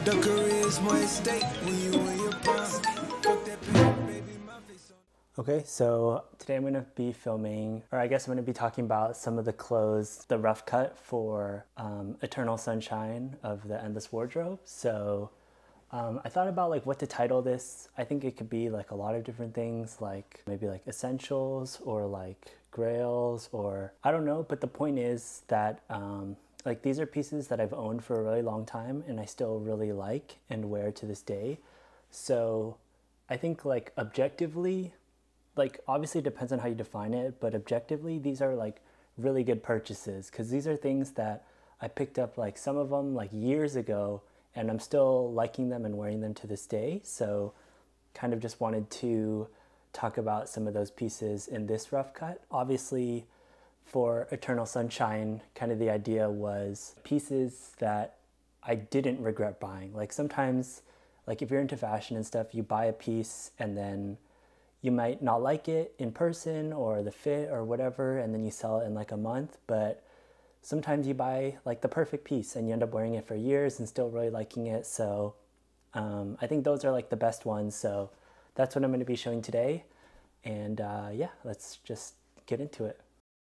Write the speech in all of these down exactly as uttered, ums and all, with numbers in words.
The career is more at stake when you in your prime. Fuck that paper, baby, my face on. Okay, so today I'm going to be filming, or I guess I'm going to be talking about some of the clothes, the rough cut for um, Eternal Sunshine of the Endless Wardrobe. So um, I thought about like what to title this. I think it could be like a lot of different things, like maybe like essentials or like grails, or I don't know. But the point is that um, like these are pieces that I've owned for a really long time and I still really like and wear to this day. So I think like objectively, like obviously it depends on how you define it, but objectively these are like really good purchases because these are things that I picked up, like some of them like years ago, and I'm still liking them and wearing them to this day. So kind of just wanted to talk about some of those pieces in this rough cut. Obviously for Eternal Sunshine, kind of the idea was pieces that I didn't regret buying. Like sometimes, like if you're into fashion and stuff, you buy a piece and then you might not like it in person or the fit or whatever, and then you sell it in like a month. But sometimes you buy like the perfect piece and you end up wearing it for years and still really liking it. So um, I think those are like the best ones. So that's what I'm going to be showing today. And uh, yeah, let's just get into it.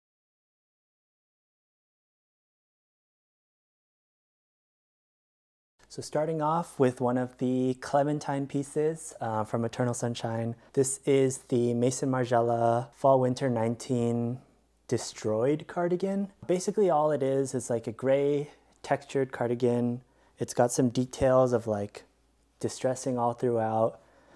So starting off with one of the Clementine pieces uh, from Eternal Sunshine. This is the Maison Margiela Fall Winter nineteen Destroyed cardigan. Basically all it is is like a gray textured cardigan. It's got some details of like distressing all throughout.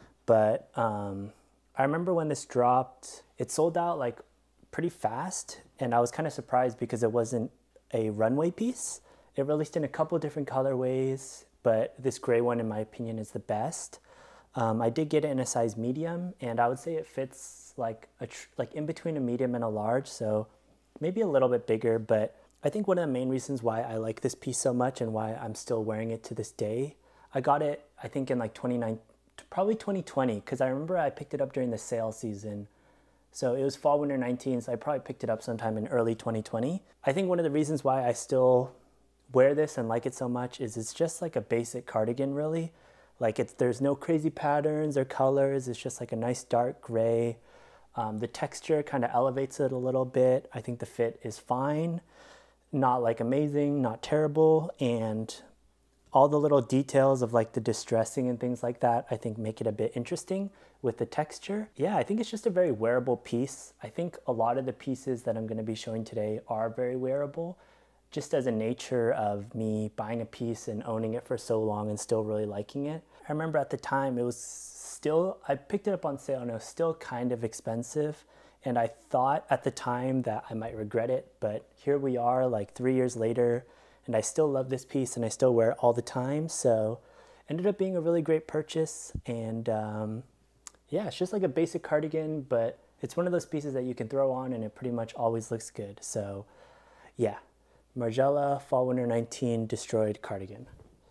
But um, I remember when this dropped, it sold out like pretty fast. And I was kind of surprised because it wasn't a runway piece. It released in a couple different colorways, but this gray one, in my opinion, is the best. Um, I did get it in a size medium, and I would say it fits like a tr like in between a medium and a large, so maybe a little bit bigger. But I think one of the main reasons why I like this piece so much and why I'm still wearing it to this day, I got it, I think in like twenty-nine, probably twenty twenty, because I remember I picked it up during the sale season. So it was fall winter nineteen, so I probably picked it up sometime in early twenty twenty. I think one of the reasons why I still wear this and like it so much is it's just like a basic cardigan, really. Like it's there's no crazy patterns or colors. It's just like a nice dark gray. Um, the texture kind of elevates it a little bit. I think the fit is fine, not like amazing, not terrible, and all the little details of like the distressing and things like that, I think make it a bit interesting with the texture. Yeah, I think it's just a very wearable piece. I think a lot of the pieces that I'm going to be showing today are very wearable, just as a nature of me buying a piece and owning it for so long and still really liking it. I remember at the time it was still, I picked it up on sale and it was still kind of expensive. And I thought at the time that I might regret it, but here we are like three years later and I still love this piece and I still wear it all the time. So it ended up being a really great purchase. And um, yeah, it's just like a basic cardigan, but it's one of those pieces that you can throw on and it pretty much always looks good. So yeah. Margiela Fall Winter nineteen Destroyed cardigan.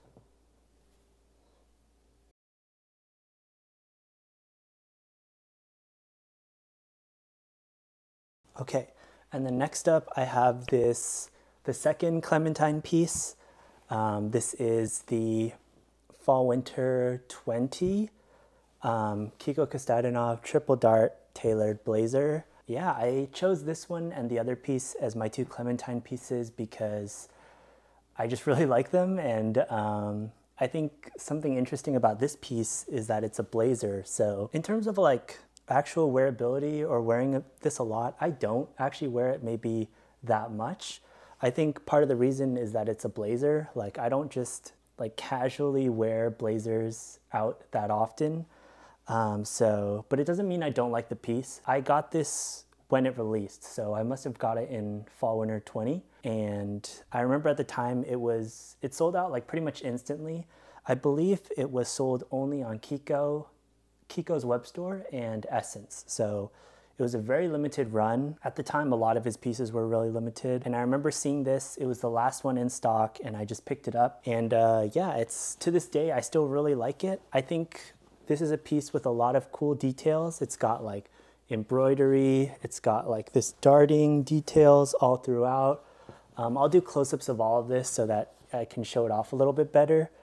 Okay, and then next up I have this, the second Clementine piece. Um, this is the Fall Winter twenty um, Kiko Kostadinov Triple Dart Tailored Blazer. Yeah, I chose this one and the other piece as my two Clementine pieces because I just really like them. And um, I think something interesting about this piece is that it's a blazer. So in terms of like actual wearability or wearing this a lot, I don't actually wear it maybe that much. I think part of the reason is that it's a blazer. Like I don't just like casually wear blazers out that often. Um, so, but it doesn't mean I don't like the piece. I got this when it released, so I must have got it in fall winter twenty. And I remember at the time it was, it sold out like pretty much instantly. I believe it was sold only on Kiko, Kiko's web store and Essence. So it was a very limited run. At the time, a lot of his pieces were really limited. And I remember seeing this, it was the last one in stock and I just picked it up. And uh, yeah, it's to this day, I still really like it. I think this is a piece with a lot of cool details. It's got like embroidery. It's got like this darting details all throughout. Um, I'll do close-ups of all of this so that I can show it off a little bit better.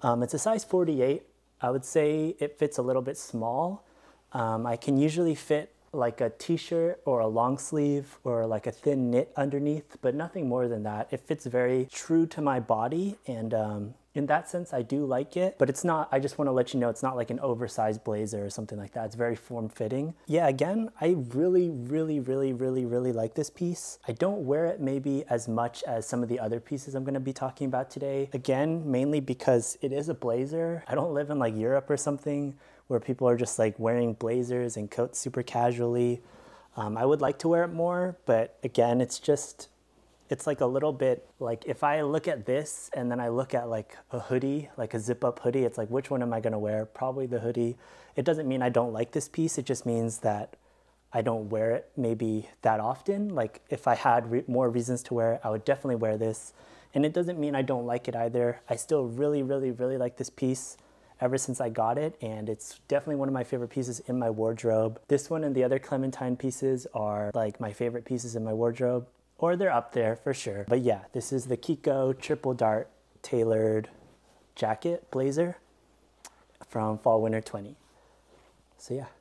Um, it's a size forty-eight. I would say it fits a little bit small. Um, I can usually fit like a t-shirt or a long sleeve or like a thin knit underneath, but nothing more than that. It fits very true to my body, and um, in that sense, I do like it, but it's not, I just want to let you know, it's not like an oversized blazer or something like that. It's very form-fitting. Yeah, again, I really, really, really, really, really like this piece. I don't wear it maybe as much as some of the other pieces I'm going to be talking about today. Again, mainly because it is a blazer. I don't live in like Europe or something where people are just like wearing blazers and coats super casually. Um, I would like to wear it more, but again, it's just, it's like a little bit like if I look at this and then I look at like a hoodie, like a zip up hoodie, it's like, which one am I gonna wear? Probably the hoodie. It doesn't mean I don't like this piece. It just means that I don't wear it maybe that often. Like if I had re more reasons to wear it, I would definitely wear this. And it doesn't mean I don't like it either. I still really, really, really like this piece ever since I got it, and it's definitely one of my favorite pieces in my wardrobe. This one and the other Clementine pieces are like my favorite pieces in my wardrobe, or they're up there for sure. But yeah, this is the Kiko Triple Dart tailored jacket blazer from Fall Winter twenty. So yeah.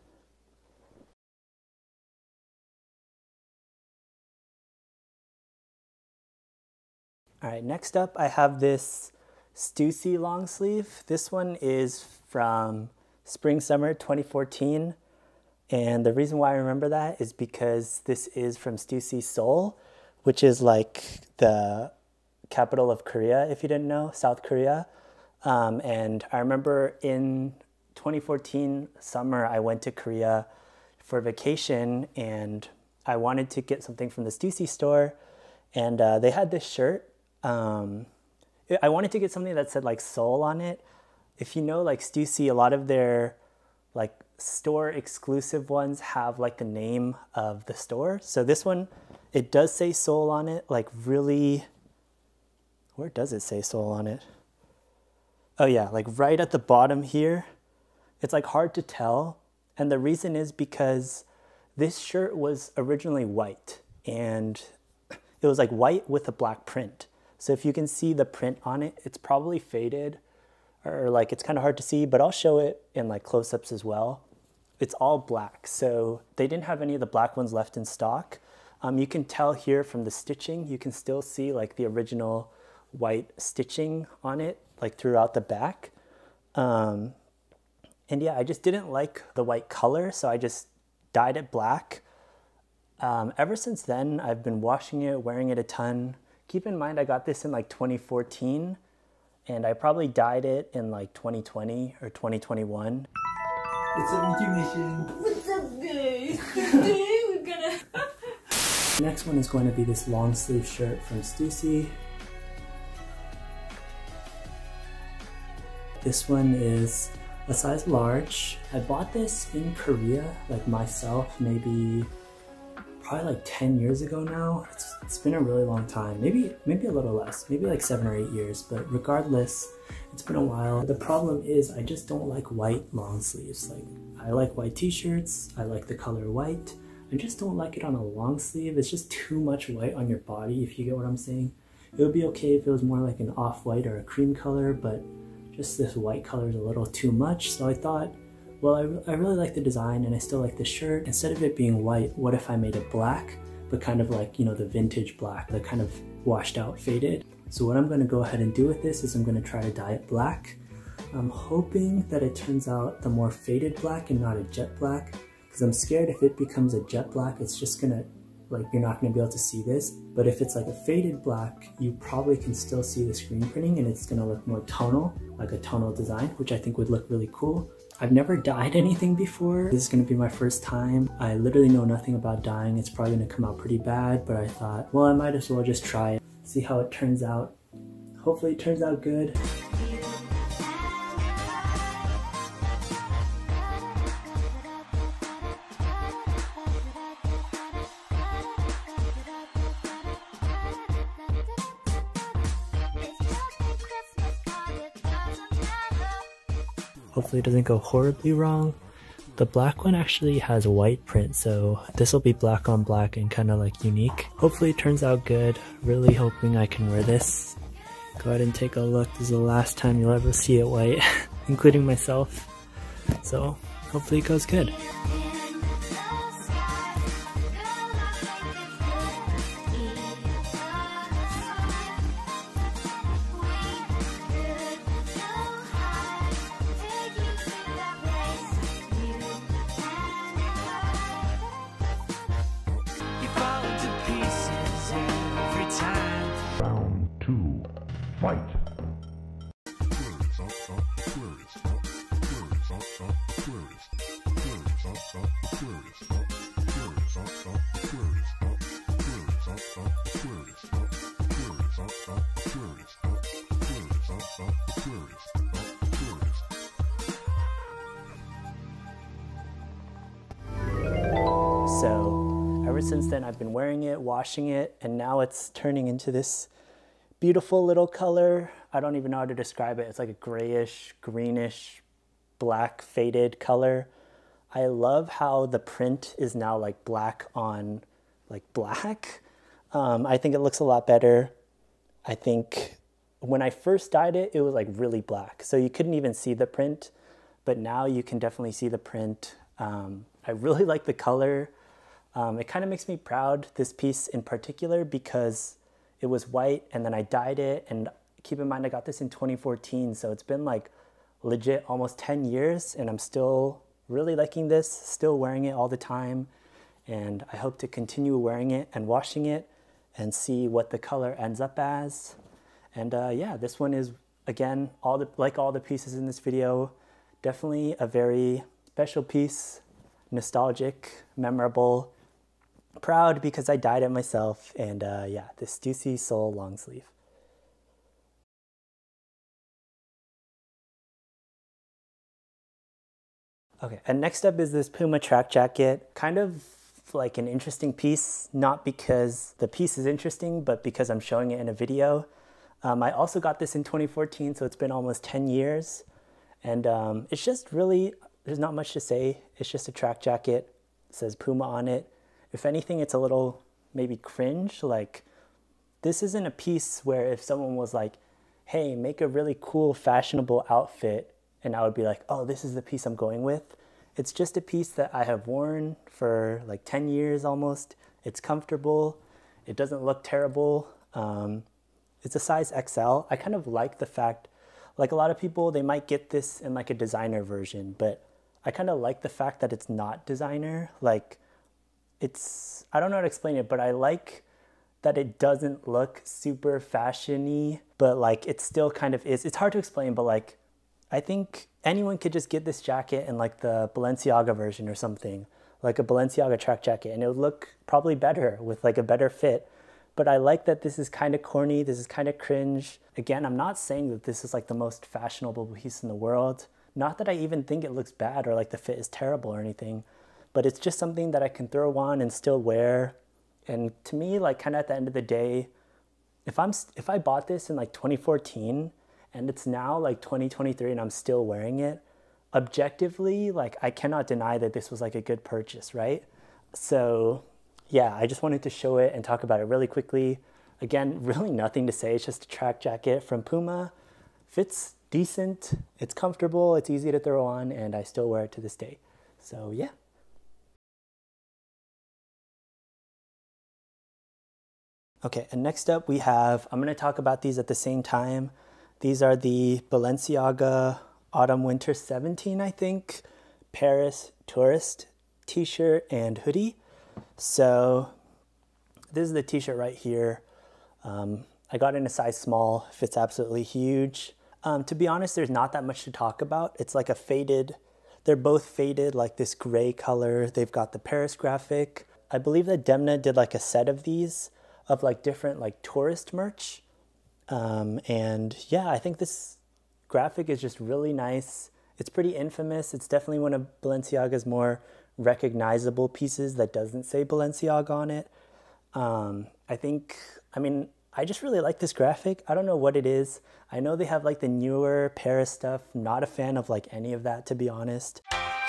All right, next up I have this Stussy long sleeve. This one is from Spring Summer twenty fourteen. And the reason why I remember that is because this is from Stussy Seoul, which is like the capital of Korea, if you didn't know, South Korea. Um, and I remember in twenty fourteen summer, I went to Korea for vacation and I wanted to get something from the Stussy store. And uh, they had this shirt. Um, I wanted to get something that said like Seoul on it. If you know like Stussy, a lot of their like store exclusive ones have like the name of the store. So this one, it does say Seoul on it, like really, where does it say Seoul on it? Oh yeah, like right at the bottom here. It's like hard to tell. And the reason is because this shirt was originally white and it was like white with a black print. So if you can see the print on it, it's probably faded or like it's kind of hard to see, but I'll show it in like close-ups as well. It's all black. So they didn't have any of the black ones left in stock. Um, you can tell here from the stitching, you can still see like the original white stitching on it, like throughout the back. Um, and yeah, I just didn't like the white color, so I just dyed it black. Um, ever since then, I've been washing it, wearing it a ton. Keep in mind, I got this in like twenty fourteen, and I probably dyed it in like twenty twenty or twenty twenty-one. It's a YouTube Nation. What's up, guys? Today we're gonna... The next one is going to be this long sleeve shirt from Stussy. This one is a size large. I bought this in Korea, like myself, maybe probably like ten years ago now. It's, it's been a really long time, maybe maybe a little less, maybe like seven or eight years, but regardless, it's been a while. The problem is I just don't like white long sleeves. Like I like white t-shirts, I like the color white. I just don't like it on a long sleeve. It's just too much white on your body, if you get what I'm saying. It would be okay if it was more like an off-white or a cream color, but just this white color is a little too much. So I thought, well, I, I really like the design and I still like the shirt. Instead of it being white, what if I made it black, but kind of like, you know, the vintage black, the kind of washed out, faded. So what I'm gonna go ahead and do with this is I'm gonna try to dye it black. I'm hoping that it turns out the more faded black and not a jet black, because I'm scared if it becomes a jet black, it's just gonna, like, you're not gonna be able to see this. But if it's like a faded black, you probably can still see the screen printing and it's gonna look more tonal, like a tonal design, which I think would look really cool. I've never dyed anything before. This is gonna be my first time. I literally know nothing about dyeing. It's probably gonna come out pretty bad, but I thought, well, I might as well just try it, see how it turns out. Hopefully it turns out good. Hopefully it doesn't go horribly wrong. The black one actually has white print, so this will be black on black and kind of like unique. Hopefully it turns out good. Really hoping I can wear this Go ahead and take a look. This is the last time you'll ever see it white, including myself. So hopefully it goes good. Fight! So ever since then I've been wearing it, washing it, and now it's turning into this beautiful little color. I don't even know how to describe it. It's like a grayish, greenish, black faded color. I love how the print is now like black on like black. Um, I think it looks a lot better. I think when I first dyed it, it was like really black. So you couldn't even see the print, but now you can definitely see the print. Um, I really like the color. Um, it kind of makes me proud, this piece in particular, because it was white and then I dyed it, and keep in mind I got this in twenty fourteen, so it's been like legit almost ten years and I'm still really liking this, still wearing it all the time, and I hope to continue wearing it and washing it and see what the color ends up as. And uh, yeah, this one is, again, all the like all the pieces in this video, definitely a very special piece, nostalgic, memorable. Proud because I dyed it myself, and uh, yeah, this Stussy Soul long sleeve. Okay, and next up is this Puma track jacket. Kind of like an interesting piece, not because the piece is interesting, but because I'm showing it in a video. Um, I also got this in twenty fourteen, so it's been almost ten years, and um, it's just really, there's not much to say. It's just a track jacket. It says Puma on it. If anything, it's a little maybe cringe. Like, this isn't a piece where if someone was like, hey, make a really cool, fashionable outfit, and I would be like, oh, this is the piece I'm going with. It's just a piece that I have worn for like ten years almost. It's comfortable. It doesn't look terrible. Um, it's a size X L. I kind of like the fact, like a lot of people, they might get this in like a designer version, but I kind of like the fact that it's not designer. Like, it's, I don't know how to explain it, but I like that it doesn't look super fashion-y, but like it still kind of is. It's hard to explain, but like I think anyone could just get this jacket in like the Balenciaga version or something, like a Balenciaga track jacket, and it would look probably better with like a better fit. But I like that this is kind of corny, this is kind of cringe. Again, I'm not saying that this is like the most fashionable piece in the world. Not that I even think it looks bad or like the fit is terrible or anything, but it's just something that I can throw on and still wear. And to me, like kind of at the end of the day, if I'm if I bought this in like twenty fourteen and it's now like twenty twenty-three and I'm still wearing it, objectively, like I cannot deny that this was like a good purchase, right? So yeah, I just wanted to show it and talk about it really quickly. Again, really nothing to say. It's just a track jacket from Puma. Fits decent, it's comfortable, it's easy to throw on, and I still wear it to this day. So yeah. Okay, and next up we have, I'm gonna talk about these at the same time. These are the Balenciaga Autumn Winter seventeen, I think, Paris Tourist t-shirt and hoodie. So this is the t-shirt right here. Um, I got it in a size small, fits absolutely huge. Um, to be honest, there's not that much to talk about. It's like a faded, they're both faded, like this gray color. They've got the Paris graphic. I believe that Demna did like a set of these of like different like tourist merch. Um, and yeah, I think this graphic is just really nice. It's pretty infamous. It's definitely one of Balenciaga's more recognizable pieces that doesn't say Balenciaga on it. Um, I think, I mean, I just really like this graphic. I don't know what it is. I know they have like the newer Paris stuff. Not a fan of like any of that, to be honest.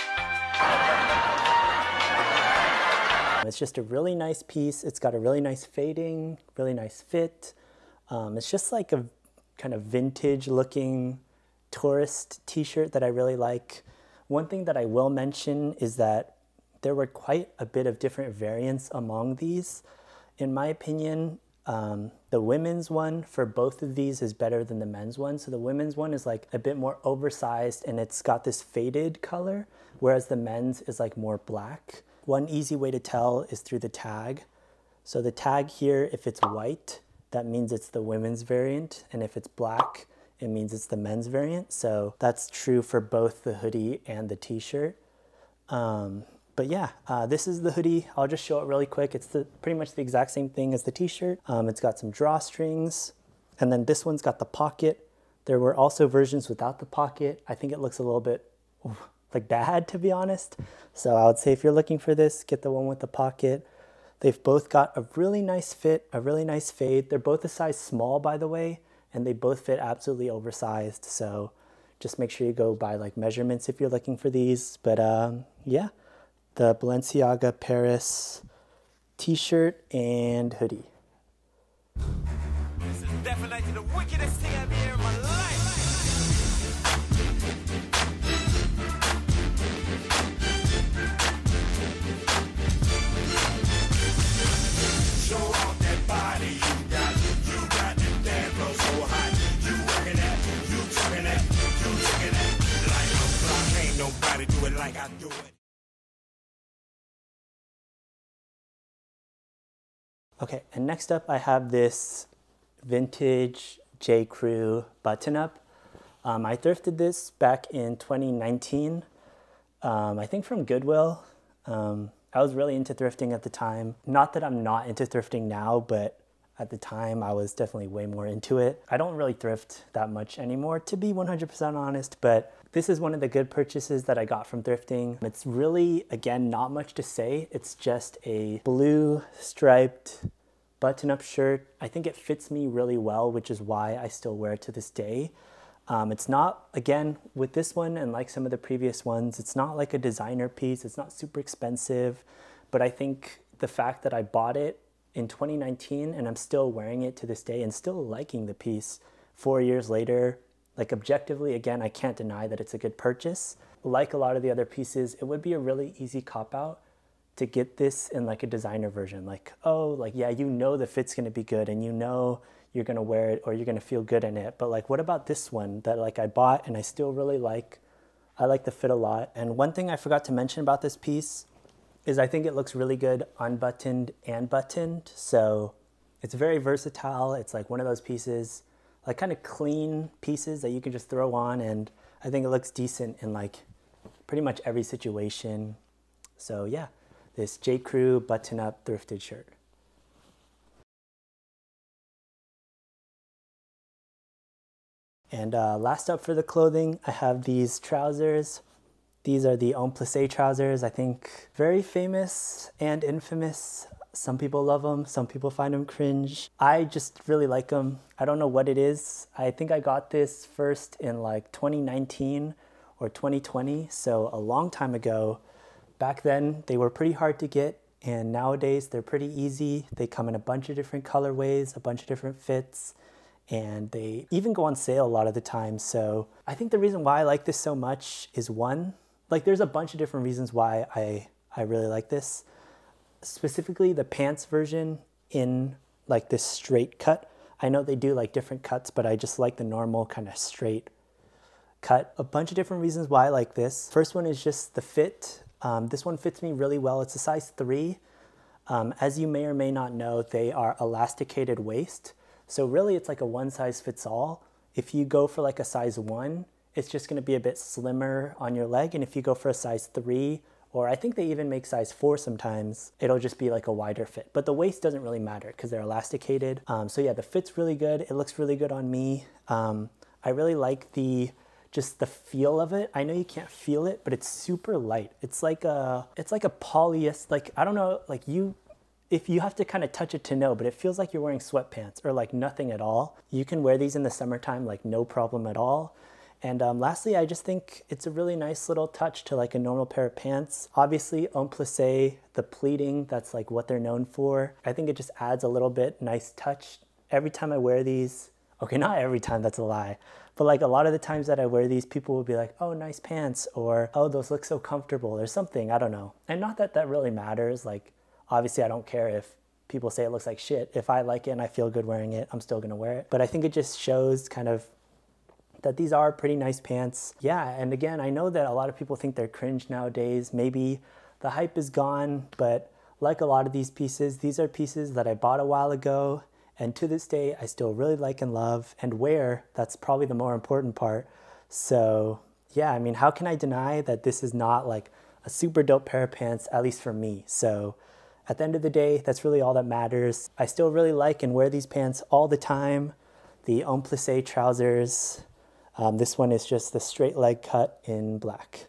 It's just a really nice piece. It's got a really nice fading, really nice fit. Um, it's just like a kind of vintage looking tourist t-shirt that I really like. One thing that I will mention is that there were quite a bit of different variants among these. In my opinion, um, the women's one for both of these is better than the men's one. So the women's one is like a bit more oversized and it's got this faded color, whereas the men's is like more black. One easy way to tell is through the tag. So the tag here, if it's white, that means it's the women's variant. And if it's black, it means it's the men's variant. So that's true for both the hoodie and the t-shirt. Um, But yeah, uh, this is the hoodie. I'll just show it really quick. It's the, pretty much the exact same thing as the t-shirt. Um, it's got some drawstrings, and then this one's got the pocket. There were also versions without the pocket. I think it looks a little bit ooh, like bad, to be honest. So I would say if you're looking for this, get the one with the pocket. They've both got a really nice fit, a really nice fade. They're both a size small, by the way, and they both fit absolutely oversized. So just make sure you go by like measurements if you're looking for these. But um, yeah. The Balenciaga Paris t-shirt and hoodie. This is definitely the wickedest thing I've ever in my life. Show off that body you got. You got that damn flow so hot. You working that, you talking that, you taking that. Like a clock, ain't nobody do it like I do it. Okay, and next up I have this vintage J. Crew button-up. Um, I thrifted this back in twenty nineteen, um, I think from Goodwill. Um, I was really into thrifting at the time. Not that I'm not into thrifting now, but at the time I was definitely way more into it. I don't really thrift that much anymore, to be one hundred percent honest, but this is one of the good purchases that I got from thrifting. It's really, again, not much to say. It's just a blue striped button-up shirt. I think it fits me really well, which is why I still wear it to this day. Um, it's not, again, with this one and like some of the previous ones, it's not like a designer piece. It's not super expensive, but I think the fact that I bought it in twenty nineteen and I'm still wearing it to this day and still liking the piece four years later, like objectively, again, I can't deny that it's a good purchase. Like a lot of the other pieces, it would be a really easy cop-out to get this in like a designer version. Like, oh, like, yeah, you know the fit's gonna be good and you know you're gonna wear it or you're gonna feel good in it. But like, what about this one that like I bought and I still really like? I like the fit a lot. And one thing I forgot to mention about this piece is I think it looks really good unbuttoned and buttoned. So it's very versatile. It's like one of those pieces, like kind of clean pieces that you can just throw on, and I think it looks decent in like pretty much every situation. So yeah, this J. Crew button-up thrifted shirt. And uh, last up for the clothing, I have these trousers. These are the Homme Plissé trousers. I think very famous and infamous. Some people love them, some people find them cringe. I just really like them. I don't know what it is. I think I got this first in like twenty nineteen or twenty twenty, so a long time ago. Back then, they were pretty hard to get, and nowadays they're pretty easy. They come in a bunch of different colorways, a bunch of different fits, and they even go on sale a lot of the time. So I think the reason why I like this so much is one, like there's a bunch of different reasons why I, I really like this. Specifically the pants version in like this straight cut. I know they do like different cuts, but I just like the normal kind of straight cut. A bunch of different reasons why I like this. First one is just the fit. Um, this one fits me really well. It's a size three. Um, as you may or may not know, they are elasticated waist. So really it's like a one size fits all. If you go for like a size one, it's just gonna be a bit slimmer on your leg. And if you go for a size three, or I think they even make size four sometimes, it'll just be like a wider fit. But the waist doesn't really matter because they're elasticated. Um, so yeah, the fit's really good. It looks really good on me. Um, I really like the, just the feel of it. I know you can't feel it, but it's super light. It's like a, it's like a polyester, like, I don't know, like you, if you have to kind of touch it to know, but it feels like you're wearing sweatpants or like nothing at all. You can wear these in the summertime, like no problem at all. And um, lastly, I just think it's a really nice little touch to like a normal pair of pants. Obviously, Homme Plissé, the pleating, that's like what they're known for. I think it just adds a little bit nice touch. Every time I wear these, Okay, not every time, that's a lie. But like a lot of the times that I wear these, people will be like, oh, nice pants, or oh, those look so comfortable, or something, I don't know. And not that that really matters. Like, obviously I don't care if people say it looks like shit. If I like it and I feel good wearing it, I'm still gonna wear it. But I think it just shows kind of that these are pretty nice pants. Yeah, and again, I know that a lot of people think they're cringe nowadays. Maybe the hype is gone, but like a lot of these pieces, these are pieces that I bought a while ago, and to this day, I still really like and love and wear. That's probably the more important part. So yeah, I mean, how can I deny that this is not like a super dope pair of pants, at least for me? So at the end of the day, that's really all that matters. I still really like and wear these pants all the time. The Homme Plissé trousers. Um, this one is just the straight leg cut in black.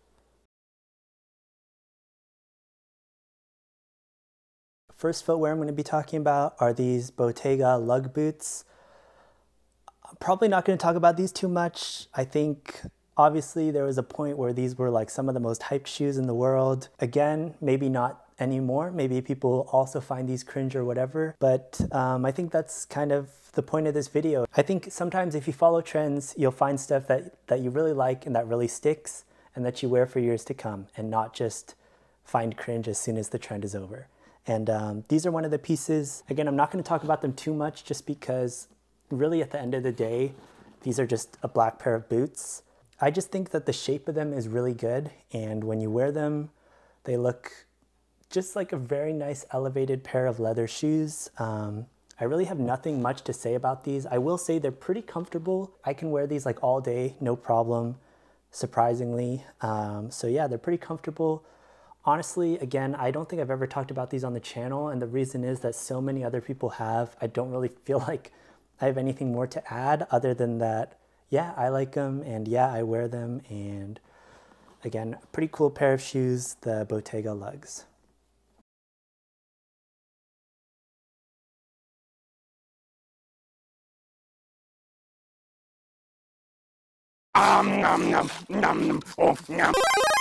First footwear I'm going to be talking about are these Bottega lug boots. I'm probably not going to talk about these too much. I think obviously there was a point where these were like some of the most hyped shoes in the world. Again, maybe not anymore. Maybe people also find these cringe or whatever, but um, I think that's kind of the point of this video. I think sometimes if you follow trends, you'll find stuff that, that you really like and that really sticks and that you wear for years to come, and not just find cringe as soon as the trend is over. And um, these are one of the pieces. Again, I'm not going to talk about them too much just because really at the end of the day, these are just a black pair of boots. I just think that the shape of them is really good, and when you wear them, they look just like a very nice elevated pair of leather shoes. Um, I really have nothing much to say about these. I will say they're pretty comfortable. I can wear these like all day, no problem, surprisingly. Um, so yeah, they're pretty comfortable. Honestly, again, I don't think I've ever talked about these on the channel, and the reason is that so many other people have. I don't really feel like I have anything more to add other than that, yeah, I like them, and yeah, I wear them, and again, pretty cool pair of shoes, the Bottega lugs. Um, nom, nom, nom, nom, oh, nom.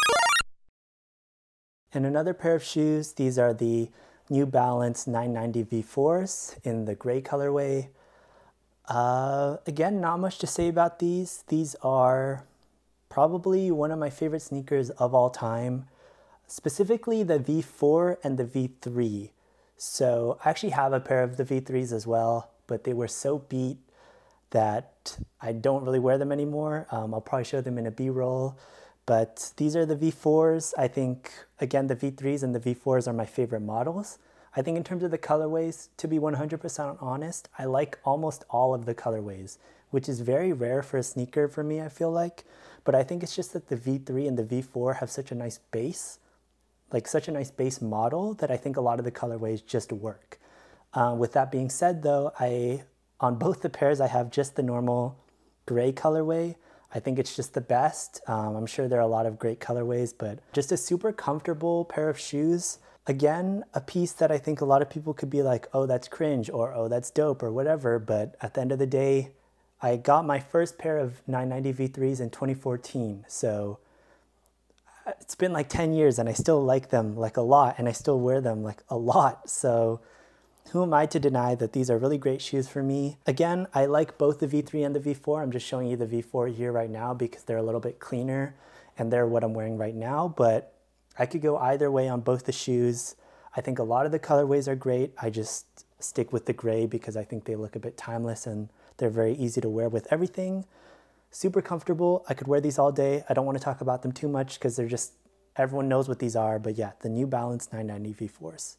And another pair of shoes, these are the New Balance nine ninety V fours in the gray colorway. Uh, again, not much to say about these. These are probably one of my favorite sneakers of all time, specifically the V four and the V three. So I actually have a pair of the V threes as well, but they were so beat that I don't really wear them anymore. Um, I'll probably show them in a B-roll. But these are the V fours. I think, again, the V threes and the V fours are my favorite models. I think in terms of the colorways, to be one hundred percent honest, I like almost all of the colorways, which is very rare for a sneaker for me, I feel like. But I think it's just that the V three and the V four have such a nice base, like such a nice base model, that I think a lot of the colorways just work. Uh, with that being said though, I on both the pairs, I have just the normal gray colorway. I think it's just the best. Um, I'm sure there are a lot of great colorways, but just a super comfortable pair of shoes. Again, a piece that I think a lot of people could be like, oh, that's cringe, or oh, that's dope, or whatever. But at the end of the day, I got my first pair of nine ninety V threes in twenty fourteen. So it's been like ten years and I still like them like a lot, and I still wear them like a lot. So who am I to deny that these are really great shoes for me? Again, I like both the V three and the V four. I'm just showing you the V four here right now because they're a little bit cleaner and they're what I'm wearing right now, but I could go either way on both the shoes. I think a lot of the colorways are great. I just stick with the gray because I think they look a bit timeless and they're very easy to wear with everything. Super comfortable. I could wear these all day. I don't want to talk about them too much because they're just, everyone knows what these are, but yeah, the New Balance nine ninety V fours.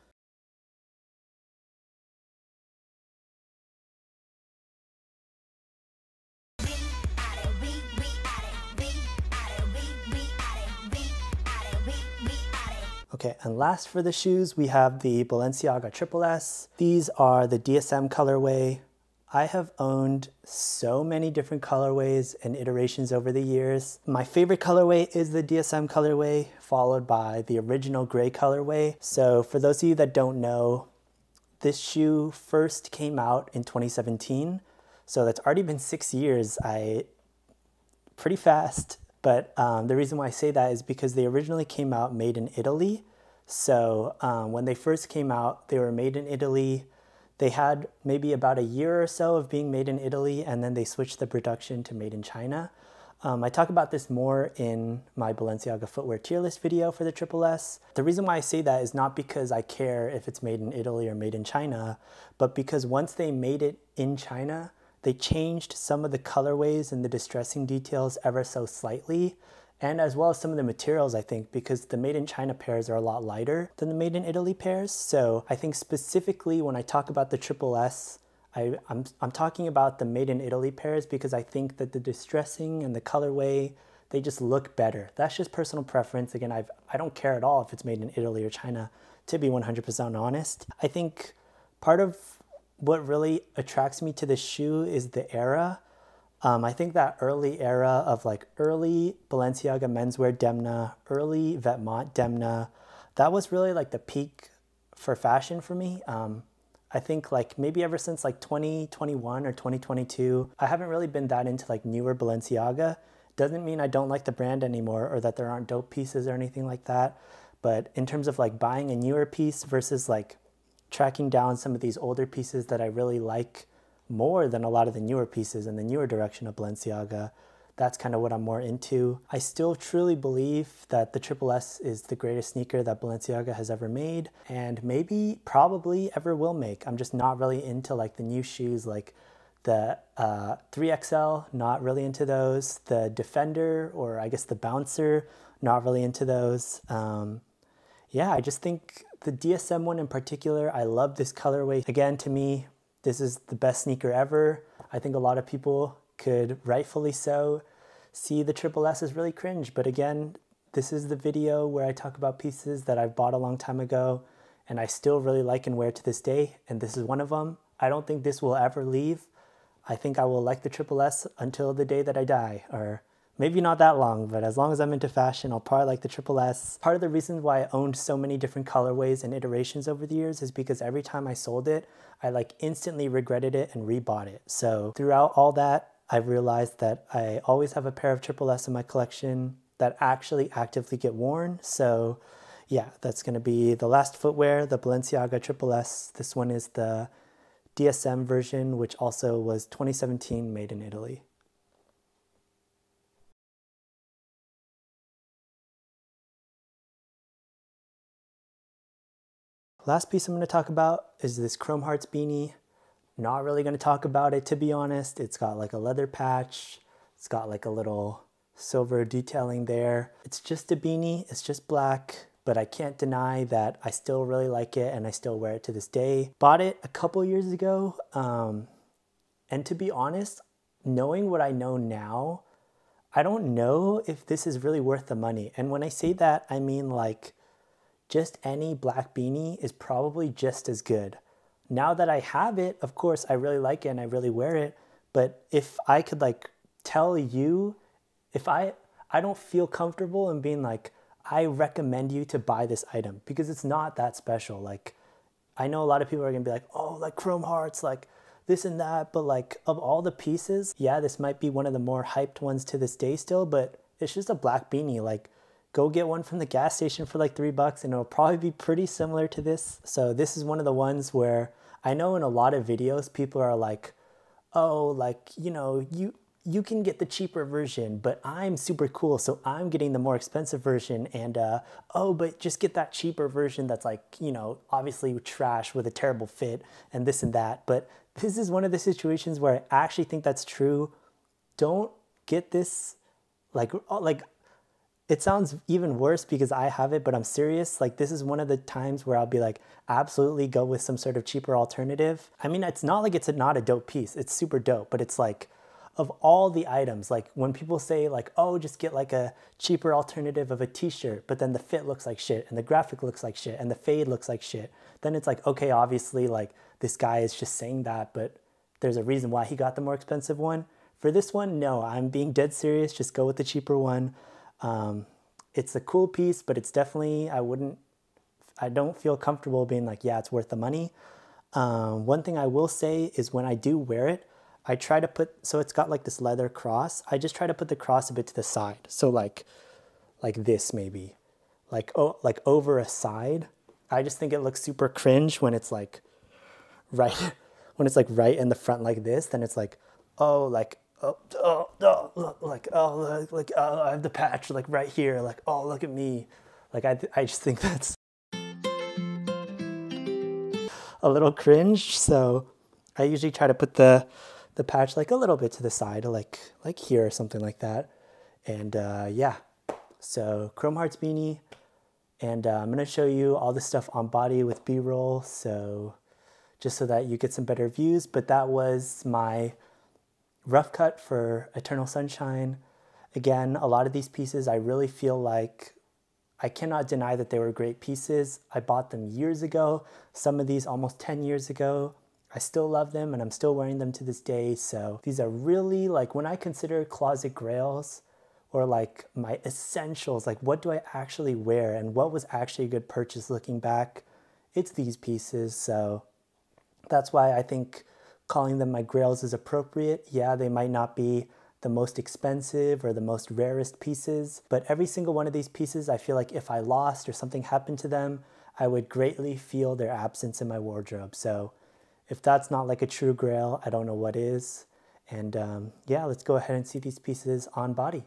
Okay, and last for the shoes, we have the Balenciaga Triple S. These are the D S M colorway. I have owned so many different colorways and iterations over the years. My favorite colorway is the D S M colorway, followed by the original gray colorway. So for those of you that don't know, this shoe first came out in twenty seventeen. So that's already been six years. I, pretty fast. But um, the reason why I say that is because they originally came out made in Italy. So um, when they first came out, they were made in Italy. They had maybe about a year or so of being made in Italy, and then they switched the production to made in China. Um, I talk about this more in my Balenciaga footwear tier list video for the Triple S. The reason why I say that is not because I care if it's made in Italy or made in China, but because once they made it in China, they changed some of the colorways and the distressing details ever so slightly, and as well as some of the materials, I think, because the made in China pairs are a lot lighter than the made in Italy pairs. So I think specifically when I talk about the Triple S, I, I'm, I'm talking about the made in Italy pairs because I think that the distressing and the colorway, they just look better. That's just personal preference. Again, I've, I don't care at all if it's made in Italy or China, to be one hundred percent honest. I think part of what really attracts me to this shoe is the era. Um, I think that early era of like early Balenciaga menswear Demna, early Vetements Demna, that was really like the peak for fashion for me. Um, I think like maybe ever since like twenty twenty-one or twenty twenty-two, I haven't really been that into like newer Balenciaga. Doesn't mean I don't like the brand anymore or that there aren't dope pieces or anything like that. But in terms of like buying a newer piece versus like tracking down some of these older pieces that I really like more than a lot of the newer pieces in the newer direction of Balenciaga, that's kind of what I'm more into. I still truly believe that the Triple S is the greatest sneaker that Balenciaga has ever made and maybe probably ever will make. I'm just not really into like the new shoes like the uh, three X L, not really into those. The Defender, or I guess the Bouncer, not really into those. Um, yeah, I just think the D S M one in particular, I love this colorway. Again, to me, this is the best sneaker ever. I think a lot of people could, rightfully so, see the Triple S as really cringe. But again, this is the video where I talk about pieces that I've bought a long time ago and I still really like and wear to this day. And this is one of them. I don't think this will ever leave. I think I will like the Triple S until the day that I die, or maybe not that long, but as long as I'm into fashion, I'll probably like the Triple S. Part of the reason why I owned so many different colorways and iterations over the years is because every time I sold it, I like instantly regretted it and rebought it. So throughout all that, I've realized that I always have a pair of Triple S in my collection that actually actively get worn. So yeah, that's gonna be the last footwear, the Balenciaga Triple S. This one is the D S M version, which also was twenty seventeen made in Italy. Last piece I'm going to talk about is this Chrome Hearts beanie. Not really going to talk about it, to be honest. It's got like a leather patch. It's got like a little silver detailing there. It's just a beanie. It's just black, but I can't deny that I still really like it and I still wear it to this day. Bought it a couple years ago. Um, and to be honest, knowing what I know now, I don't know if this is really worth the money. And when I say that, I mean like, just any black beanie is probably just as good. Now that I have it, of course, I really like it and I really wear it. But if I could like tell you, if I, I don't feel comfortable in being like, I recommend you to buy this item because it's not that special. Like, I know a lot of people are gonna be like, oh, like Chrome Hearts, like this and that. But like of all the pieces, yeah, this might be one of the more hyped ones to this day still, but it's just a black beanie. Like, go get one from the gas station for like three bucks and it'll probably be pretty similar to this. So this is one of the ones where I know in a lot of videos, people are like, oh, like, you know, you, you can get the cheaper version, but I'm super cool, so I'm getting the more expensive version. And, uh, oh, but just get that cheaper version that's like, you know, obviously trash with a terrible fit and this and that. But this is one of the situations where I actually think that's true. Don't get this, like, like, it sounds even worse because I have it, but I'm serious. Like, this is one of the times where I'll be like, absolutely go with some sort of cheaper alternative. I mean, it's not like it's a, not a dope piece. It's super dope, but it's like, of all the items, like when people say like, oh, just get like a cheaper alternative of a t-shirt, but then the fit looks like shit and the graphic looks like shit and the fade looks like shit, then it's like, okay, obviously like this guy is just saying that, but there's a reason why he got the more expensive one. For this one, no, I'm being dead serious. Just go with the cheaper one. Um, it's a cool piece, but it's definitely, I wouldn't, I don't feel comfortable being like, yeah, it's worth the money. Um, one thing I will say is when I do wear it, I try to put, so it's got like this leather cross. I just try to put the cross a bit to the side. So like, like this maybe, like, oh, like over a side. I just think it looks super cringe when it's like right, when it's like right in the front like this, then it's like, oh, like, oh, oh, oh look, like, oh, look, like, oh, I have the patch like right here. Like, oh, look at me. Like, I, I just think that's a little cringe. So I usually try to put the, the patch like a little bit to the side, like, like here or something like that. And uh, yeah, so Chrome Hearts beanie. And uh, I'm gonna show you all this stuff on body with B-roll. So just so that you get some better views. But that was my rough cut for Eternal Sunshine. Again, a lot of these pieces, I really feel like I cannot deny that they were great pieces. I bought them years ago, some of these almost ten years ago. I still love them and I'm still wearing them to this day. So these are really like, when I consider closet grails or like my essentials, like what do I actually wear and what was actually a good purchase looking back, it's these pieces. So that's why I think calling them my grails is appropriate. Yeah, they might not be the most expensive or the most rarest pieces, but every single one of these pieces, I feel like if I lost or something happened to them, I would greatly feel their absence in my wardrobe. So if that's not like a true grail, I don't know what is. And um, yeah, let's go ahead and see these pieces on body.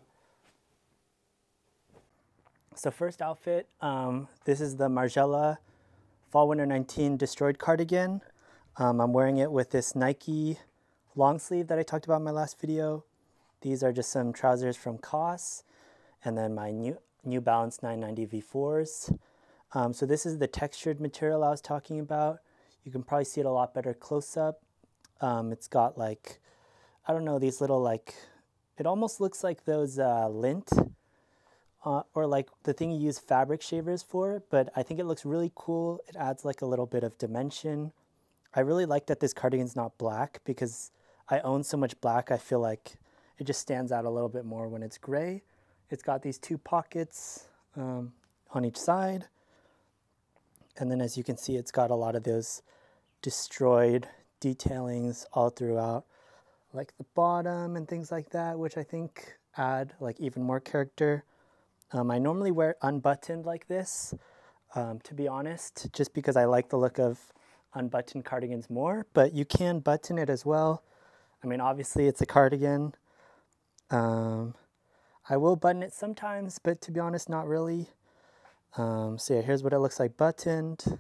So first outfit, um, this is the Margiela Fall Winter nineteen Destroyed cardigan. Um, I'm wearing it with this Nike long sleeve that I talked about in my last video. These are just some trousers from C O S, and then my new New Balance nine ninety V fours. Um, so this is the textured material I was talking about. You can probably see it a lot better close up. Um, it's got like, I don't know, these little like, it almost looks like those uh, lint uh, or like the thing you use fabric shavers for, but I think it looks really cool. It adds like a little bit of dimension. I really like that this cardigan's not black because I own so much black. I feel like it just stands out a little bit more when it's gray. It's got these two pockets um, on each side. And then as you can see, it's got a lot of those destroyed detailings all throughout, like the bottom and things like that, which I think add like even more character. Um, I normally wear it unbuttoned like this, um, to be honest, just because I like the look of unbuttoned cardigans more, but you can button it as well. I mean, obviously it's a cardigan. Um, I will button it sometimes, but to be honest, not really. Um, so yeah, here's what it looks like buttoned.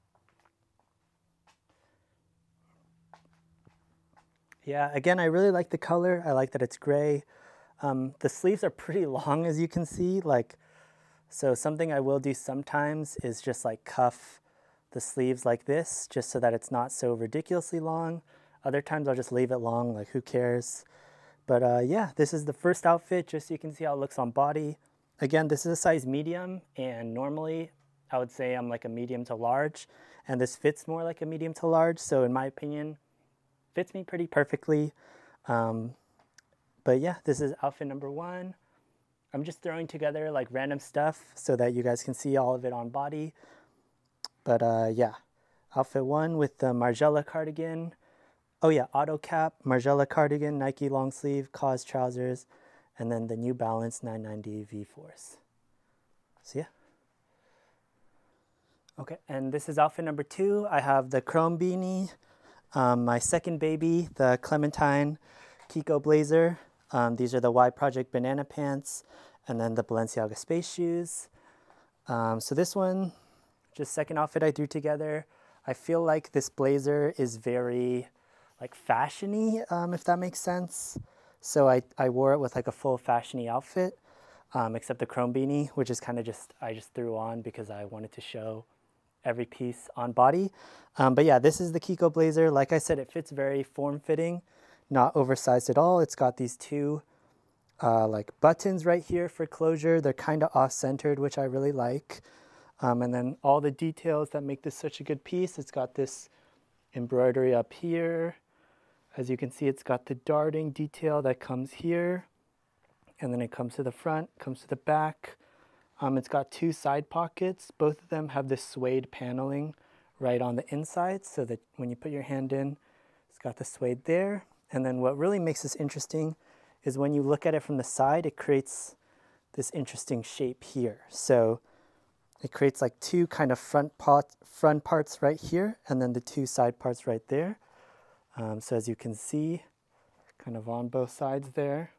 Yeah, again, I really like the color. I like that it's gray. Um, the sleeves are pretty long, as you can see. Like, so something I will do sometimes is just like cuff the sleeves like this, just so that it's not so ridiculously long. Other times I'll just leave it long, like who cares? But uh, yeah, this is the first outfit, just so you can see how it looks on body. Again, this is a size medium, and normally I would say I'm like a medium to large, and this fits more like a medium to large, so in my opinion, fits me pretty perfectly. Um, but yeah, this is outfit number one. I'm just throwing together like random stuff so that you guys can see all of it on body. But uh, yeah, outfit one with the Margiela cardigan. Oh yeah, auto cap, Margiela cardigan, Nike long sleeve, C O S trousers, and then the New Balance nine ninety V fours. So yeah. Okay, and this is outfit number two. I have the chrome beanie, um, my second baby, the Clementine Kiko blazer. Um, these are the Y Project banana pants, and then the Balenciaga space shoes. Um, so this one, just second outfit I threw together. I feel like this blazer is very like fashion-y, um, if that makes sense. So I, I wore it with like a full fashion-y outfit, um, except the chrome beanie, which is kind of just, I just threw on because I wanted to show every piece on body. Um, but yeah, this is the Kiko blazer. Like I said, it fits very form-fitting, not oversized at all. It's got these two uh, like buttons right here for closure. They're kind of off-centered, which I really like. Um, and then all the details that make this such a good piece. It's got this embroidery up here. As you can see, it's got the darting detail that comes here. And then it comes to the front, comes to the back. Um, it's got two side pockets. Both of them have this suede paneling right on the inside, so that when you put your hand in, it's got the suede there. And then what really makes this interesting is when you look at it from the side, it creates this interesting shape here. So It creates like two kind of front, pot, front parts right here, and then the two side parts right there. Um, so as you can see, kind of on both sides there.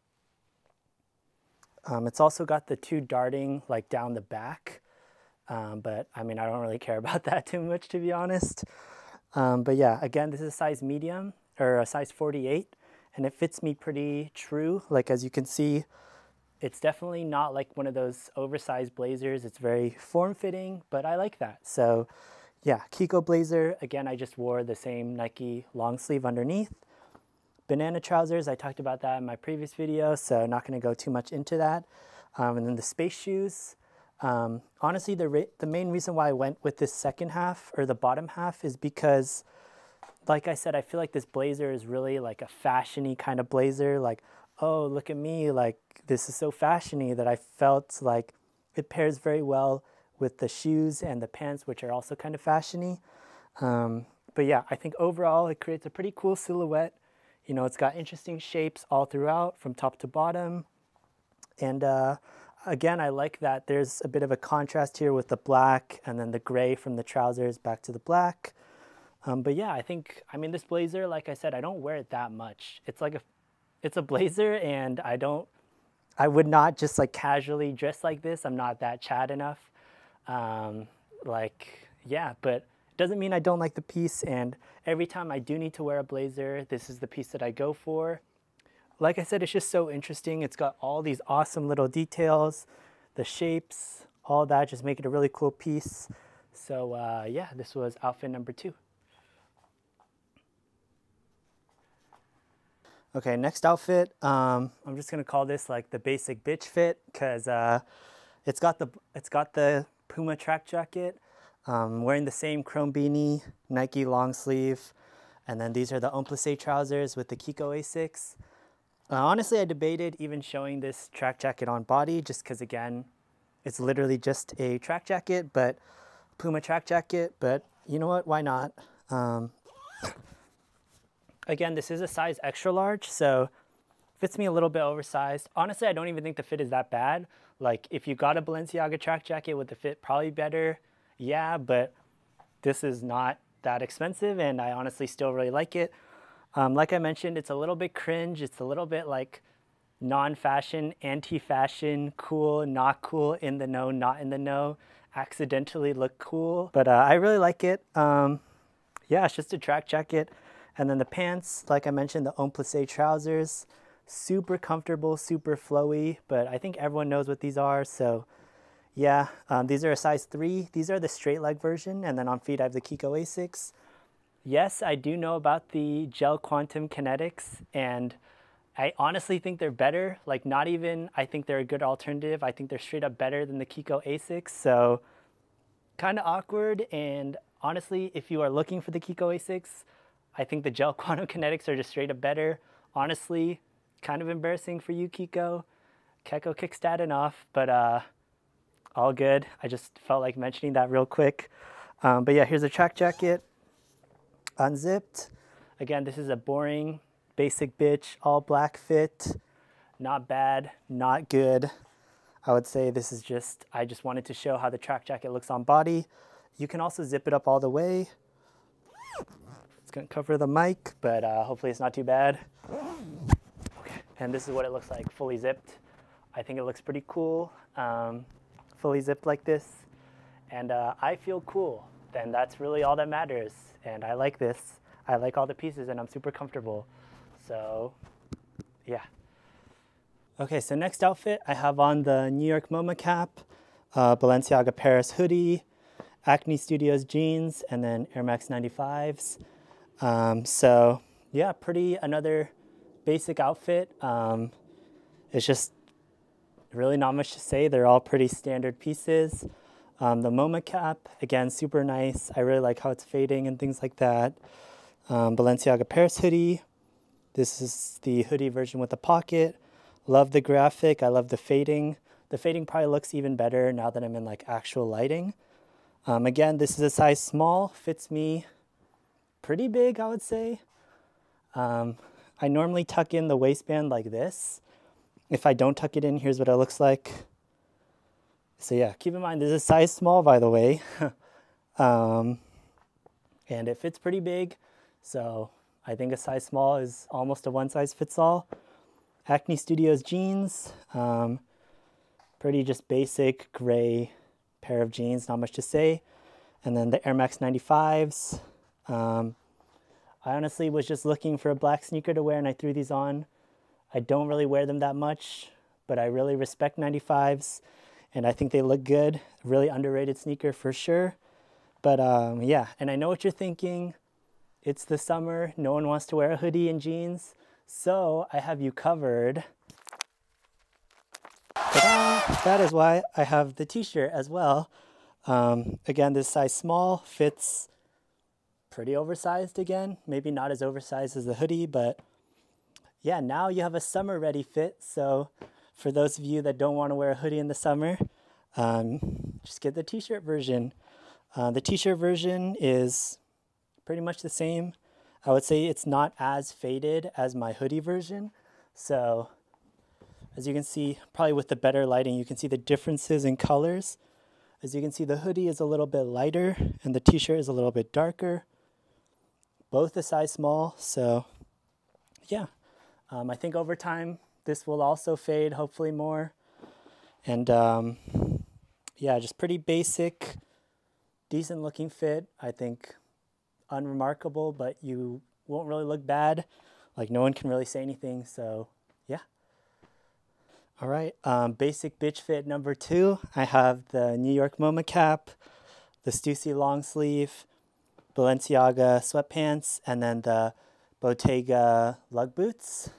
Um, it's also got the two darting like down the back, um, but I mean, I don't really care about that too much, to be honest. Um, but yeah, again, this is a size medium, or a size forty-eight, and it fits me pretty true. Like as you can see, it's definitely not like one of those oversized blazers. It's very form-fitting, but I like that. So yeah, Kiko blazer. Again, I just wore the same Nike long sleeve underneath. Banana trousers, I talked about that in my previous video, so not going to go too much into that. Um, and then the space shoes. Um, honestly, the, the main reason why I went with this second half, or the bottom half, is because, like I said, I feel like this blazer is really like a fashion-y kind of blazer. Like, oh, look at me, like this is so fashion-y, that I felt like it pairs very well with the shoes and the pants, which are also kind of fashion-y. Um, but yeah, I think overall it creates a pretty cool silhouette. You know, it's got interesting shapes all throughout from top to bottom. And uh, again, I like that there's a bit of a contrast here with the black and then the gray from the trousers back to the black. Um, but yeah, I think, I mean, this blazer, like I said, I don't wear it that much. It's like a, it's a blazer, and I don't, I would not just like casually dress like this. I'm not that Chad enough. Um, like, yeah, but doesn't mean I don't like the piece, and every time I do need to wear a blazer, this is the piece that I go for. Like I said, it's just so interesting. It's got all these awesome little details, the shapes, all that just make it a really cool piece. So uh, yeah, this was outfit number two. Okay, next outfit, um, I'm just gonna call this like the basic bitch fit, because uh, it's got the it's got the Puma track jacket. Um, wearing the same chrome beanie, Nike long sleeve, and then these are the Omplacé trousers with the Kiko Asics. Uh, honestly, I debated even showing this track jacket on body, just because again, it's literally just a track jacket, but Puma track jacket, but you know what, why not? Um, again, this is a size extra large, so fits me a little bit oversized. Honestly, I don't even think the fit is that bad. Like if you got a Balenciaga track jacket, would the fit probably better? Yeah, but this is not that expensive, and I honestly still really like it. Um, like I mentioned, it's a little bit cringe. It's a little bit like non-fashion, anti-fashion, cool, not cool, in the know, not in the know, accidentally look cool. But uh, I really like it. Um, yeah, it's just a track jacket. And then the pants, like I mentioned, the Omplacé trousers, super comfortable, super flowy, but I think everyone knows what these are, so yeah, um, these are a size three. These are the straight leg version, and then on feet I have the Kiko Asics. Yes, I do know about the Gel Quantum Kinetics, and I honestly think they're better. Like not even, I think they're a good alternative. I think they're straight up better than the Kiko Asics, so kind of awkward. And honestly, if you are looking for the Kiko Asics, I think the Gel Quantum Kinetics are just straight up better. Honestly, kind of embarrassing for you, Kiko. Keko kickstad enough, but uh, all good. I just felt like mentioning that real quick. Um, but yeah, here's a track jacket, unzipped. Again, this is a boring, basic bitch, all black fit. Not bad, not good. I would say this is just, I just wanted to show how the track jacket looks on body. You can also zip it up all the way. It's gonna cover the mic, but uh, hopefully it's not too bad. Okay, and this is what it looks like, fully zipped. I think it looks pretty cool, um, fully zipped like this. And uh, I feel cool, and that's really all that matters. And I like this. I like all the pieces, and I'm super comfortable. So, yeah. Okay, so next outfit, I have on the New York MoMA cap, uh, Balenciaga Paris hoodie, Acne Studios jeans, and then Air Max ninety-fives. Um, so, yeah, pretty another basic outfit. Um, it's just really not much to say. They're all pretty standard pieces. Um, the MoMA cap, again, super nice. I really like how it's fading and things like that. Um, Balenciaga Paris hoodie. This is the hoodie version with the pocket. Love the graphic. I love the fading. The fading probably looks even better now that I'm in like actual lighting. Um, again, this is a size small. Fits me pretty big, I would say. Um, I normally tuck in the waistband like this. If I don't tuck it in, here's what it looks like. So yeah, keep in mind this is size small, by the way. um, and it fits pretty big. So I think a size small is almost a one size fits all. Acne Studios jeans, um, pretty just basic gray pair of jeans, not much to say. And then the Air Max ninety-fives. Um, I honestly was just looking for a black sneaker to wear and I threw these on. I don't really wear them that much, but I really respect ninety-fives and I think they look good. Really underrated sneaker for sure. But um, yeah, and I know what you're thinking. It's the summer, no one wants to wear a hoodie and jeans. So I have you covered. Ta-da! That is why I have the t-shirt as well. Um, again, this size small fits pretty oversized again. Maybe not as oversized as the hoodie, but yeah, now you have a summer ready fit. So for those of you that don't want to wear a hoodie in the summer, um, just get the t-shirt version. Uh, the t-shirt version is pretty much the same. I would say it's not as faded as my hoodie version. So as you can see, probably with the better lighting, you can see the differences in colors. As you can see, the hoodie is a little bit lighter and the t-shirt is a little bit darker. Both a size small, so yeah. Um, I think over time, this will also fade, hopefully more. And um, yeah, just pretty basic, decent looking fit. I think unremarkable, but you won't really look bad. Like no one can really say anything, so yeah. All right, um, basic bitch fit number two. I have the New York MoMA cap, the Stussy long sleeve, Balenciaga sweatpants, and then the Bottega lug boots.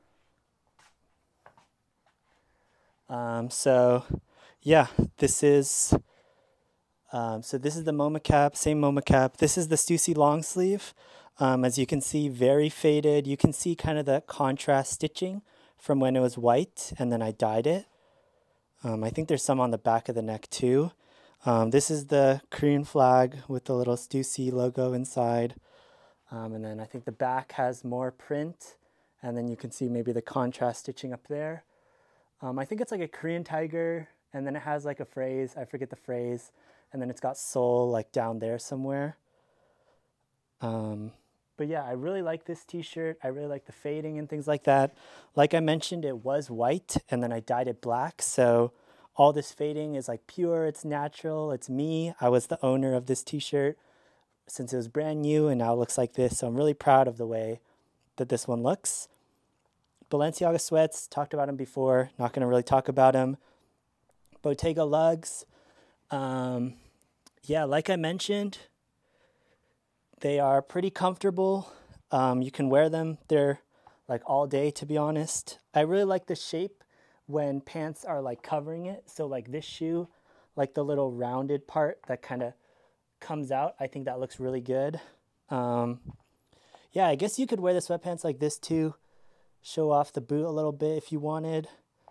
Um, so yeah, this is, um, so this is the MoMA cap, same MoMA cap. This is the Stussy long sleeve. Um, as you can see, very faded. You can see kind of the contrast stitching from when it was white and then I dyed it. Um, I think there's some on the back of the neck too. Um, this is the Korean flag with the little Stussy logo inside. Um, and then I think the back has more print and then you can see maybe the contrast stitching up there. Um, I think it's like a Korean tiger and then it has like a phrase, I forget the phrase, and then it's got Seoul like down there somewhere. Um, But yeah, I really like this t-shirt. I really like the fading and things like that. Like I mentioned, it was white and then I dyed it black. So all this fading is like pure, it's natural, it's me. I was the owner of this t-shirt since it was brand new and now it looks like this. So I'm really proud of the way that this one looks. Balenciaga sweats, talked about them before, not gonna really talk about them. Bottega lugs. Um, yeah, like I mentioned, they are pretty comfortable. Um, you can wear them. They're like all day, to be honest. I really like the shape when pants are like covering it. So like this shoe, like the little rounded part that kind of comes out. I think that looks really good. Um, yeah, I guess you could wear the sweatpants like this too. Show off the boot a little bit if you wanted.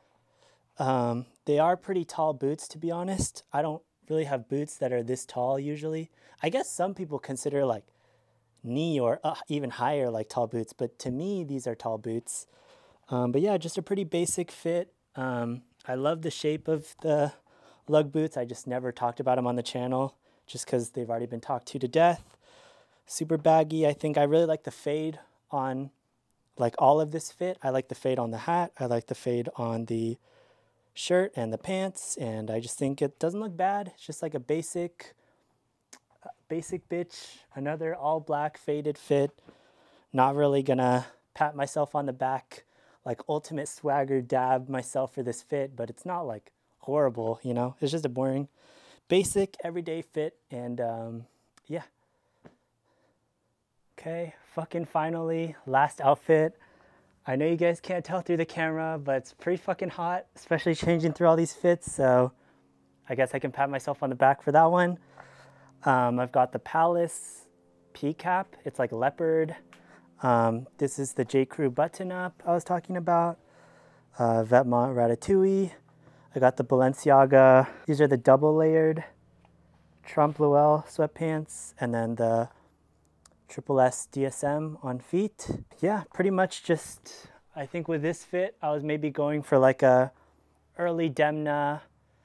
Um, they are pretty tall boots, to be honest. I don't really have boots that are this tall usually. I guess some people consider like knee or uh, even higher like tall boots, but to me these are tall boots. Um, but yeah, just a pretty basic fit. Um, I love the shape of the lug boots. I just never talked about them on the channel just because they've already been talked to to death. Super baggy. I think I really like the fade on like all of this fit. I like the fade on the hat. I like the fade on the shirt and the pants, and I just think it doesn't look bad. It's just like a basic basic bitch, another all black faded fit. Not really gonna pat myself on the back like ultimate swagger dab myself for this fit, but it's not like horrible, you know. It's just a boring basic everyday fit. And um yeah, okay, fucking finally last outfit. I know you guys can't tell through the camera, but it's pretty fucking hot, especially changing through all these fits. So I guess I can pat myself on the back for that one. Um, I've got the Palace P cap. It's like leopard. Um, this is the J. Crew button up I was talking about. Uh, Vetements Ratatouille. I got the Balenciaga. These are the double layered Trompe l'oeil sweatpants. And then the Triple S D S M on feet. Yeah, pretty much just, I think with this fit, I was maybe going for like a early Demna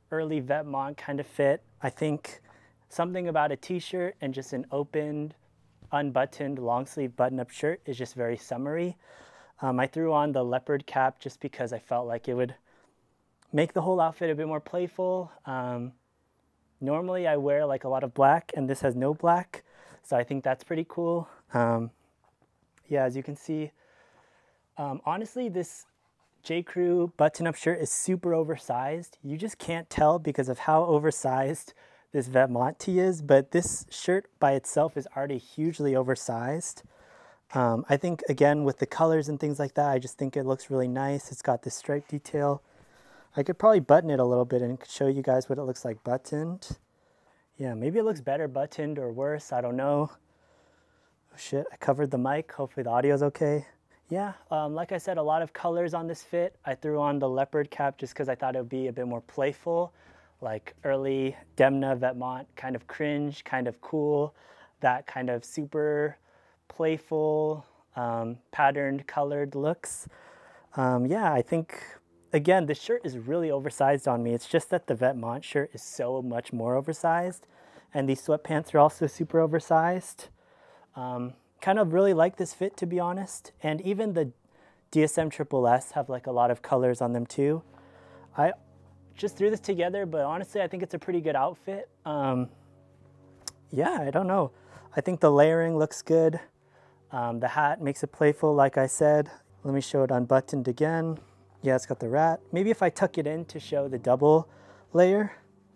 early Vetements kind of fit. I think something about a t-shirt and just an opened, unbuttoned long sleeve button-up shirt is just very summery. Um, I threw on the leopard cap just because I felt like it would make the whole outfit a bit more playful. Um, normally I wear like a lot of black, and this has no black, so I think that's pretty cool. Um, yeah, as you can see, um, honestly, this J. Crew button-up shirt is super oversized. You just can't tell because of how oversized this Vetements tee is, but this shirt by itself is already hugely oversized. Um, I think, again, with the colors and things like that, I just think it looks really nice. It's got this stripe detail. I could probably button it a little bit and show you guys what it looks like buttoned. Yeah, maybe it looks better buttoned or worse, I don't know. Oh shit, I covered the mic. Hopefully the audio's okay. Yeah, um, like I said, a lot of colors on this fit. I threw on the leopard cap just because I thought it would be a bit more playful, like early Demna Vetements, kind of cringe, kind of cool, that kind of super playful, um, patterned, colored looks. Um, yeah, I think, again, this shirt is really oversized on me. It's just that the Vetements shirt is so much more oversized, and these sweatpants are also super oversized. Um, kind of really like this fit, to be honest, and even the D S M Triple S have like a lot of colors on them too. I just threw this together, but honestly I think it's a pretty good outfit. Um, yeah, I don't know. I think the layering looks good. Um, the hat makes it playful, like I said. Let me show it unbuttoned again. Yeah, it's got the rat. Maybe if I tuck it in to show the double layer.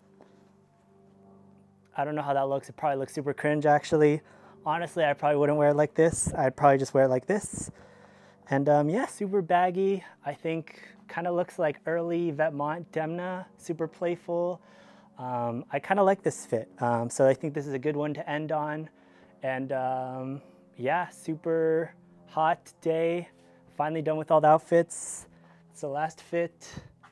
I don't know how that looks. It probably looks super cringe actually. Honestly, I probably wouldn't wear it like this. I'd probably just wear it like this. And um, yeah, super baggy. I think kind of looks like early Vetements Demna, super playful. Um, I kind of like this fit. Um, so I think this is a good one to end on. And um, yeah, super hot day. Finally done with all the outfits. It's the last fit.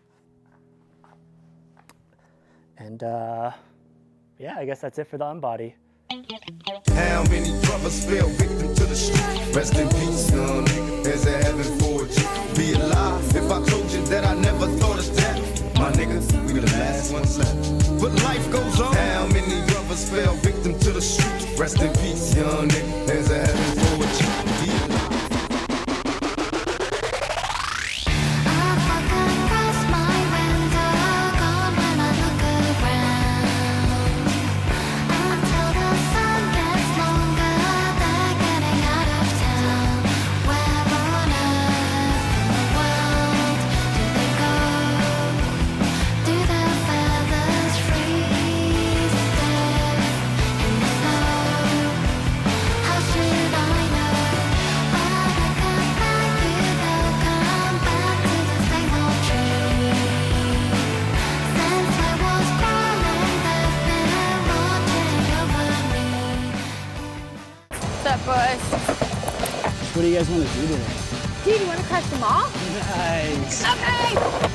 And uh, yeah, I guess that's it for the unbody. How many brothers fell victim to the street? Rest in peace, young nigga. There's a heaven for you. Be alive if I told you that I never thought of death. My niggas, we the last ones left. But life goes on. How many brothers fell victim to the street? Rest in peace, young nigga. There's a heaven for you. Be alive. What do you guys want to do today? Dude, you want to crush them off? Nice. Okay.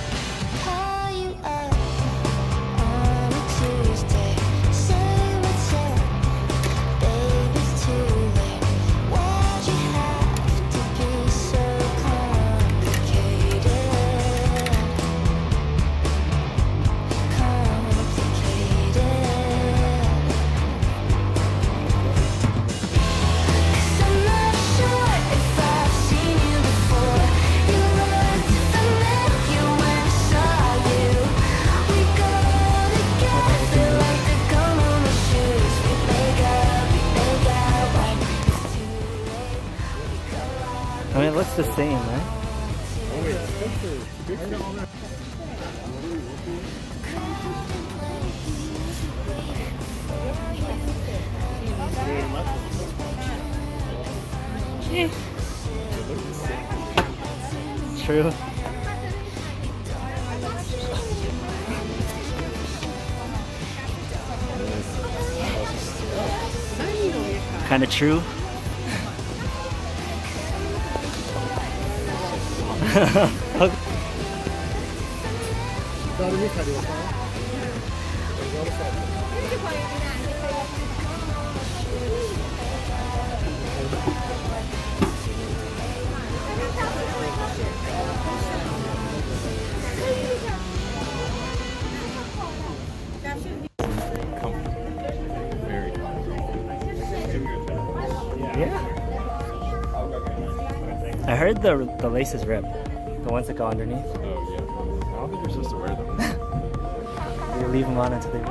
I mean, it looks the same, right? True. Kind of true. Yeah. I heard the the laces rip. The ones that go underneath. Oh yeah. I don't think you're supposed to wear them. You leave them on until they rip.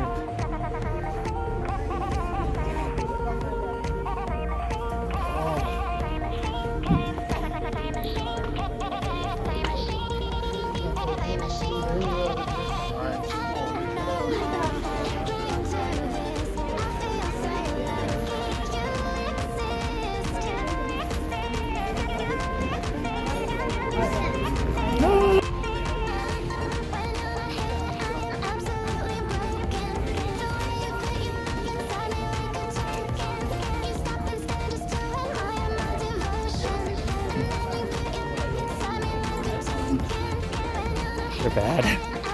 They're bad.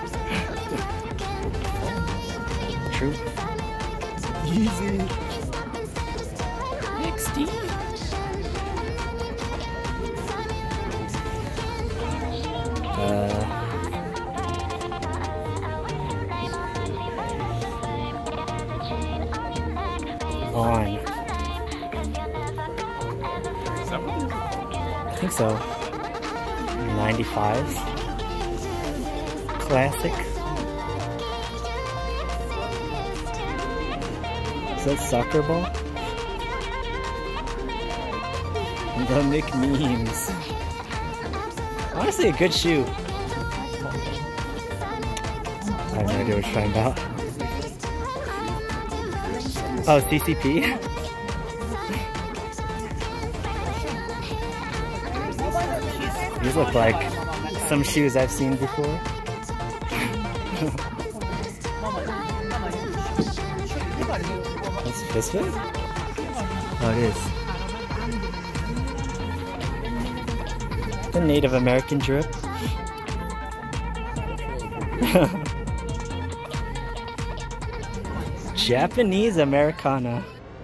True. Easy. X D. Uh. On. I think so. ninety-fives. Classic. Is that soccer ball? The McMemes. Honestly, a good shoe. I have no idea what you're talking about. Oh, C C P? These look like some shoes I've seen before. That's fist fit? Oh, it is. The Native American drip. Japanese Americana.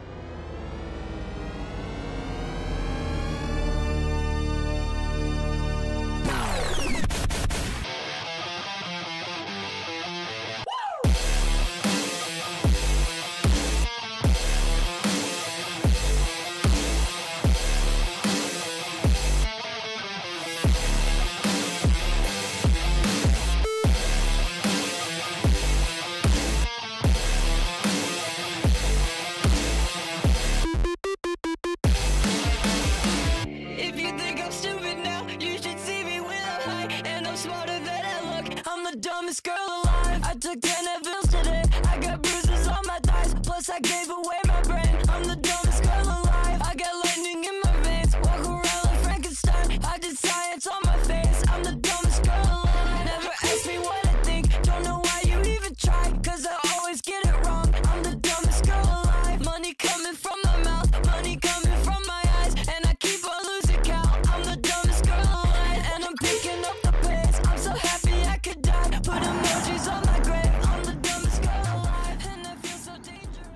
Dumbest girl alive. I took ten pills today. I got bruises on my thighs. Plus I gave away my brain. I'm the dumbest girl alive. I got lightning in my veins. Walk around like Frankenstein. I did science on my face. I'm the dumbest girl alive. Never ask me what I think. Don't know why you even try. Cause I always get it wrong. I'm the dumbest girl alive. Money coming from my mouth. Money coming from my eyes. And I keep on losing count. I'm the dumbest girl alive. And I'm picking up the pace. I'm so happy I could die. Put emojis on my grave. I'm the dumbest girl alive. And I feel so dangerous.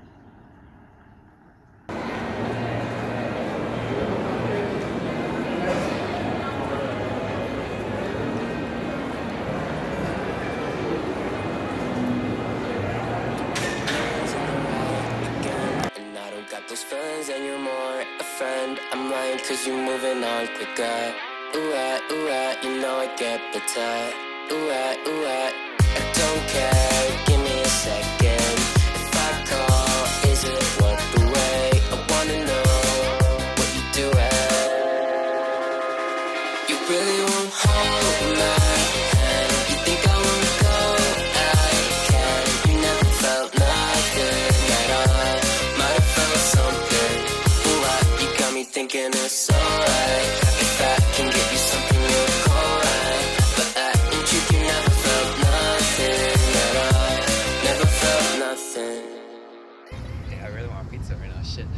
And I don't got those feelings and you're more a friend. I'm lying cause you're moving on quicker. Ooh, ah, ooh, ah, you know I get better. Ooh, ah, ooh, ah, I don't care, give me a second. If I call, is it worth the wait? I wanna know what you doing. You really won't hold my hand. You think I won't go, I can. You never felt nothing at all. Might have felt something. Ooh, ah, you got me thinking it's alright. If I can get you something real cold, right? But that and you can never felt nothing at all. Never felt nothing. Yeah, I really want pizza right now. Shit.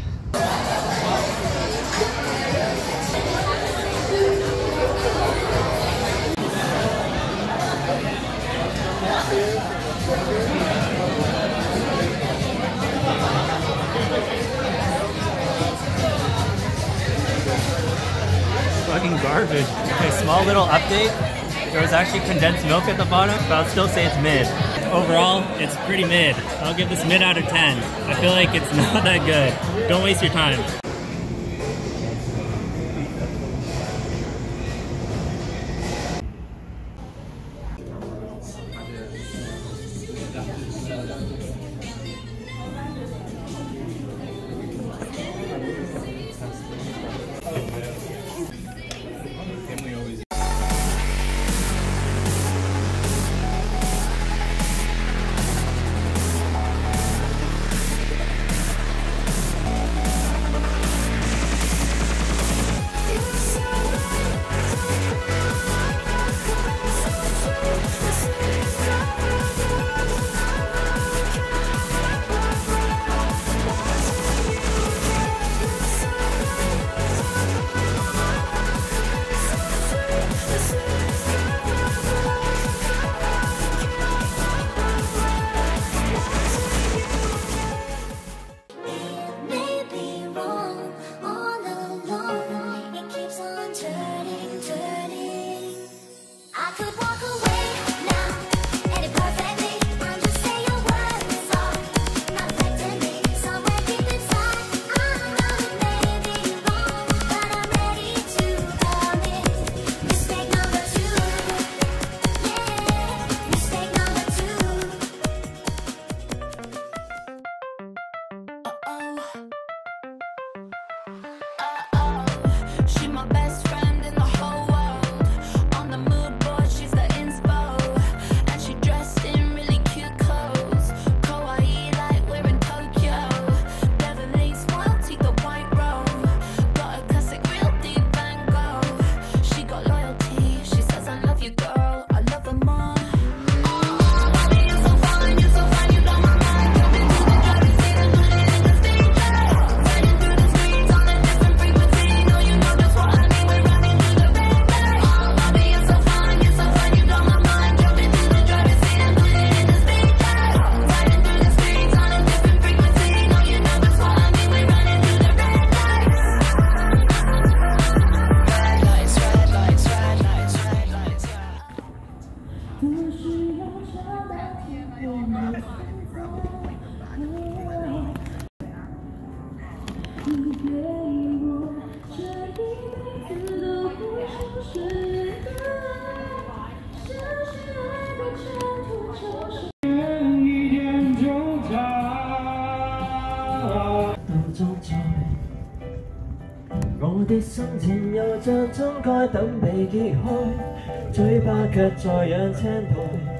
Fucking garbage. Okay, small little update. There was actually condensed milk at the bottom, but I'll still say it's mid. Overall, it's pretty mid. I'll give this mid out of ten. I feel like it's not that good. Don't waste your time. 的心情又像鐘蓋等被揭開，嘴巴卻在養青苔。